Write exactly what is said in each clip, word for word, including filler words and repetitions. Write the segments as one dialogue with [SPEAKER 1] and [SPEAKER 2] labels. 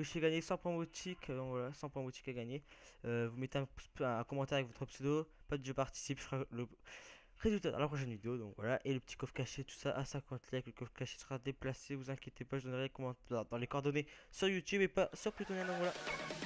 [SPEAKER 1] que je fais gagner cent points boutique. Donc voilà, cent points boutique à gagner. Euh, vous mettez un, un commentaire avec votre pseudo, pas de je participe, je ferai le résultat dans la prochaine vidéo. Donc voilà, et le petit coffre caché, tout ça à cinquante likes. Le coffre caché sera déplacé, vous inquiétez pas, je donnerai les commentaires dans les coordonnées sur YouTube et pas sur Plutonia. Donc voilà.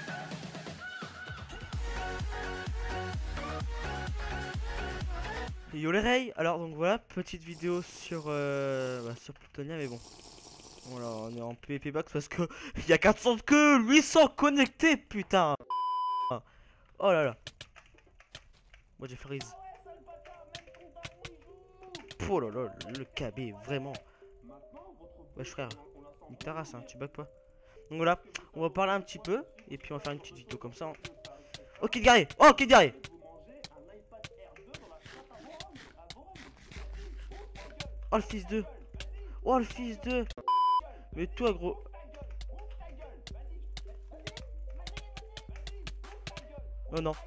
[SPEAKER 1] Et yo les rays, alors donc voilà, petite vidéo sur, euh, bah, sur Plutonia, mais bon. Voilà, on est en P V P box parce que il y a quatre cents que huit cents connectés, putain. Oh là là. Moi j'ai freeze. Oh là là, le K B, vraiment. Wesh frère, nique ta race, hein, tu bugs pas. Donc voilà, on va parler un petit peu et puis on va faire une petite vidéo comme ça. Hein. Oh, Kid Guerrier. Oh, Kid Guerrier. Oh le fils de. Oh le fils de. Mais toi gros. Oh non.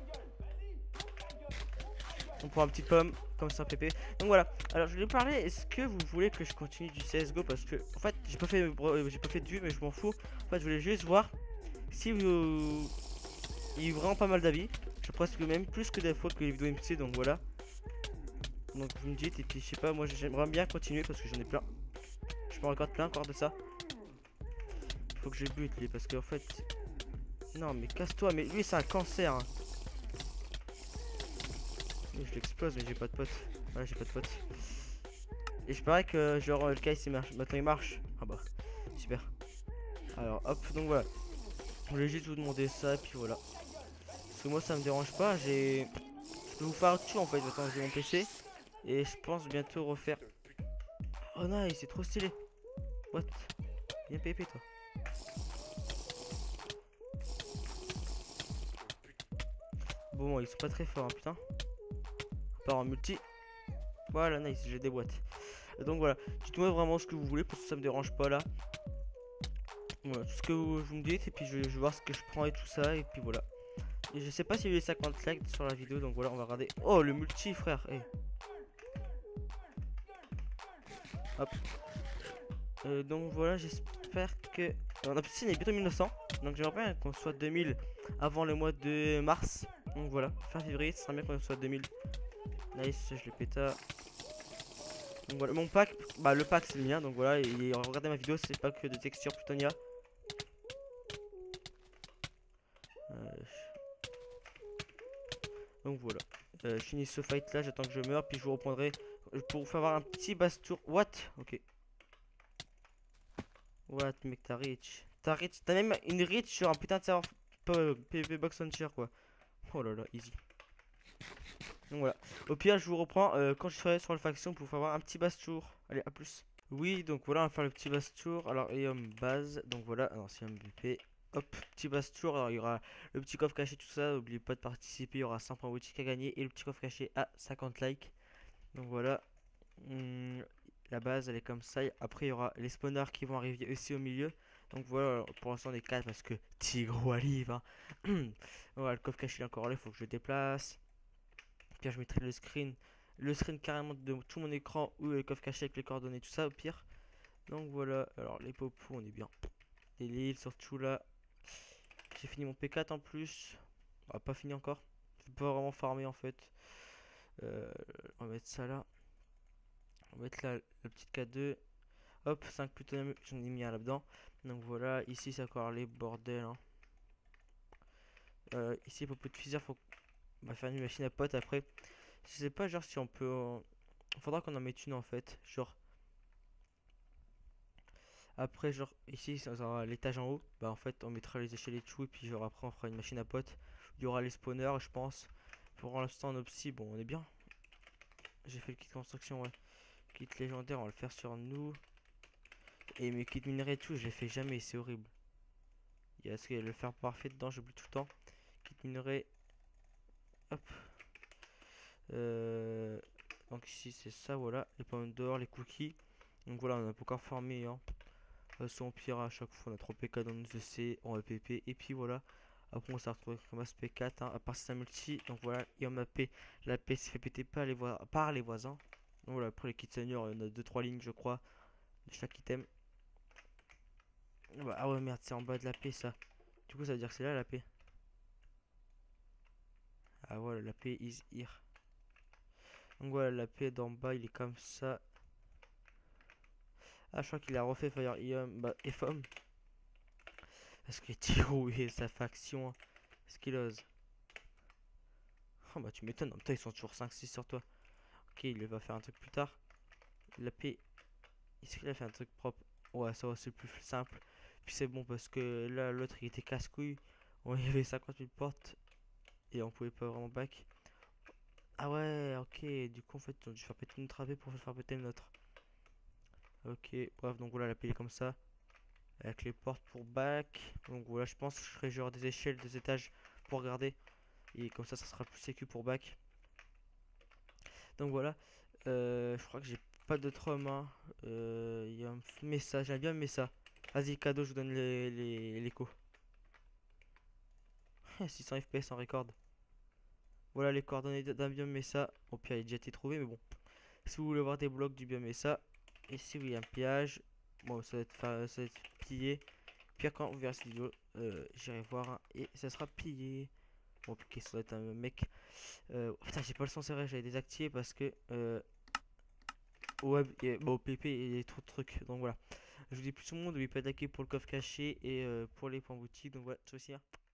[SPEAKER 1] On prend un petit pomme comme ça pépé. Donc voilà. Alors je voulais parler. Est-ce que vous voulez que je continue du C S G O? Parce que en fait j'ai pas fait j'ai pas fait de vue mais je m'en fous. En fait je voulais juste voir si vous il y a vraiment pas mal d'avis. Je pense que même plus que des fois que les vidéos M C. Donc voilà. Donc vous me dites et puis je sais pas. Moi j'aimerais bien continuer parce que j'en ai plein. Je me regarde plein encore de ça. Faut que je bute lui parce qu'en fait. Non mais casse-toi. Mais lui c'est un cancer. Hein. Je l'explose mais j'ai pas de potes. Voilà j'ai pas de potes. Et je parie que genre le case il marche. Maintenant il marche. Ah bah super. Alors hop donc voilà. Je voulais juste vous demander ça et puis voilà. Parce que moi ça me dérange pas. J'ai. Je peux vous faire tout en fait. Maintenant j'ai mon P C. Et je pense bientôt refaire. Oh nice c'est trop stylé. What? Viens P P toi. Bon ils sont pas très forts hein, putain. À part en multi. Voilà nice j'ai des boîtes. Donc voilà, dites-moi vraiment ce que vous voulez parce que ça me dérange pas là. Voilà, tout ce que vous, vous me dites et puis je, je vais voir ce que je prends et tout ça et puis voilà. Et je sais pas s'il y a eu les cinquante likes sur la vidéo donc voilà on va regarder. Oh le multi frère, hey. Hop. Euh, donc voilà j'espère que... On a piscine est bientôt mille neuf cents. Donc j'aimerais bien qu'on soit deux mille avant le mois de mars. Donc voilà, fin février, ce serait bien qu'on soit deux mille. Nice, je le péta. Donc voilà, mon pack, bah le pack c'est le mien, donc voilà, et regardez ma vidéo, c'est pas que de texture Plutonia. Euh, donc voilà, euh, je finis ce fight là, j'attends que je meure, puis je vous reprendrai pour vous faire avoir un petit basse tour. What? Ok. What mec, t'as rich. T'as rich, t'as même une rich sur un putain de serveur P V P Box Launcher quoi. Oh là là, easy. Donc voilà. Au pire, je vous reprends euh, quand je serai sur le faction pour vous faire avoir un petit basse tour. Allez, à plus. Oui, donc voilà, on va faire le petit basse tour. Alors, et homme base. Donc voilà, alors c'est un B P. Hop, petit basse tour. Alors, il y aura le petit coffre caché, tout ça. N'oubliez pas de participer. Il y aura cent points boutique à gagner. Et le petit coffre caché à cinquante likes. Donc voilà. Hum, la base, elle est comme ça. Après, il y aura les spawners qui vont arriver aussi au milieu. Donc voilà, pour l'instant, on est quatre parce que Tigro arrive. Hein. Voilà, le coffre caché il est encore là. Il faut que je le déplace. Puis je mettrai le screen, le screen carrément de tout mon écran ou le coffre caché avec les coordonnées, tout ça au pire. Donc voilà, alors les popos, on est bien. Les livres, surtout là. J'ai fini mon P quatre en plus. Ah, pas fini encore. Je peux pas vraiment farmer en fait. Euh, on va mettre ça là. On va mettre là la petite K deux. Hop, cinq plutonium, j'en ai mis un là-dedans. Donc voilà, ici c'est encore les bordels. Hein. Euh, ici, popo de fuseur, faut on va faire une machine à potes après. Je sais pas, genre, si on peut. Euh... Faudra qu'on en mette une en fait. Genre. Après, genre, ici, ça sera l'étage en haut. Bah, en fait, on mettra les échelles et tout. Et puis, genre, après, on fera une machine à potes. Il y aura les spawners, je pense. Pour l'instant, en psy, bon, on est bien. J'ai fait le kit construction, ouais. Kit légendaire, on va le faire sur nous. Et mes kits minerais et tout, je les fais jamais, c'est horrible. Il y a ce le fer parfait dedans, j'oublie tout le temps. Kit minerais. Hop. Euh, donc ici c'est ça, voilà, les pommes d'or, les cookies. Donc voilà, on a pas encore formé hein. Son pire à chaque fois, on a trop P K dans nos E C, on a P P, et puis voilà. Après on s'est retrouvé comme P quatre, hein, à part c'est un multi, donc voilà, et on a P. La P s'est fait péter par les, par les voisins. Donc voilà, après les kits seniors, il y en a deux trois lignes je crois, de chaque item. Bah, ah ouais, merde, c'est en bas de la paix ça. Du coup, ça veut dire que c'est là la paix. Ah voilà, la paix is here. Donc voilà, la paix d'en bas, il est comme ça. Ah, je crois qu'il a refait Fire Iom, bah, F O M. Parce que Tiro et sa faction, est-ce qu'il ose? Oh bah tu m'étonnes, en même temps ils sont toujours cinq six sur toi. Ok, il va faire un truc plus tard. La paix, est-ce qu'il a fait un truc propre? Ouais, ça va, c'est plus simple. Puis c'est bon parce que là, l'autre il était casse-couille. On y avait cinquante mille portes et on pouvait pas vraiment back. Ah ouais, ok, du coup en fait on a dû faire péter notre A P pour faire péter le nôtre. Ok, bref, donc voilà, la paix est comme ça. Avec les portes pour back. Donc voilà, je pense que je ferai genre des échelles, des étages pour regarder. Et comme ça, ça sera plus sécu pour back. Donc voilà. Euh, je crois que j'ai pas d'autres mains. Euh, Il y a un message. J'aime bien ça. Vas-y, cadeau, je vous donne les, les, l'écho. six cents F P S en record. Voilà les coordonnées d'un biome Mesa. Au pire, il a déjà été trouvé, mais bon. Si vous voulez voir des blocs du biome Mesa, ici, oui, il y a un pillage. Bon, ça va être, ça va être pillé. Puis quand vous verrez cette vidéo, euh, j'irai voir hein, et ça sera pillé. Bon, ok, ça doit être un mec. Euh, putain, j'ai pas le son, c'est vrai, j'avais désactivé parce que euh, au web, et, bah, au P P, il y a trop de trucs. Donc voilà. Je vous dis plus tout le monde, n'oubliez pas de liker pour le coffre caché et euh, pour les points boutiques. Donc voilà, ciao aussi. Hein.